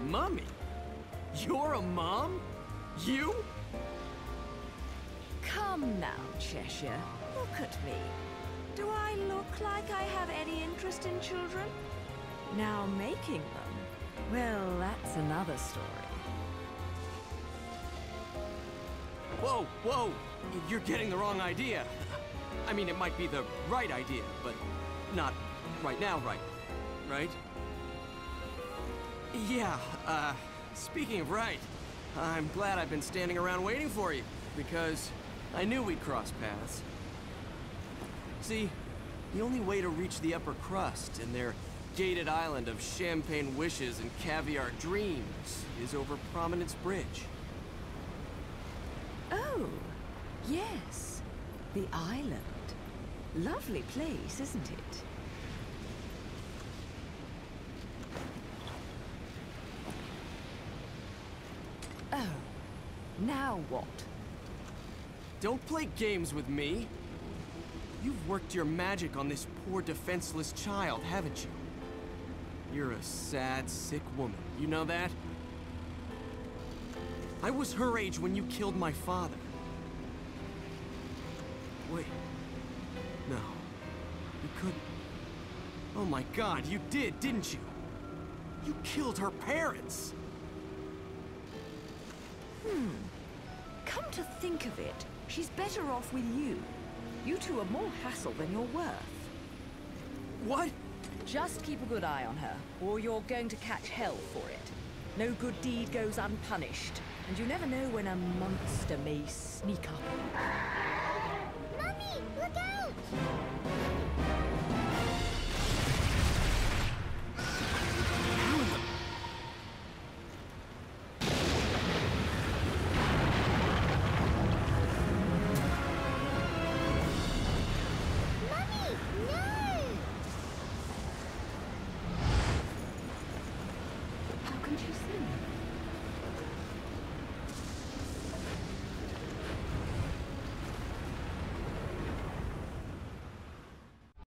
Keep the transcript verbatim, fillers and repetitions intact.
Mummy? You're a mom? You? Come now, Cheshire. Look at me. Do I look like I have any interest in children? Now making them, well, that's another story. Whoa, whoa! You're getting the wrong idea. I mean, it might be the right idea, but not right now right, right? Yeah, uh, speaking of right, I'm glad I've been standing around waiting for you, because I knew we'd cross paths. See, the only way to reach the upper crust and their gated island of champagne wishes and caviar dreams is over Prominence Bridge. Oh, yes. The island. Lovely place, isn't it? Oh, now what? Don't play games with me. You've worked your magic on this poor defenseless child, haven't you? You're a sad, sick woman. You know that? I was her age when you killed my father. Wait. No. You couldn't. Oh my God, you did, didn't you? You killed her parents! Hmm. Come to think of it, she's better off with you. You two are more hassle than you're worth. What? Just keep a good eye on her, or you're going to catch hell for it. No good deed goes unpunished, and you never know when a monster may sneak up. Mummy, look out!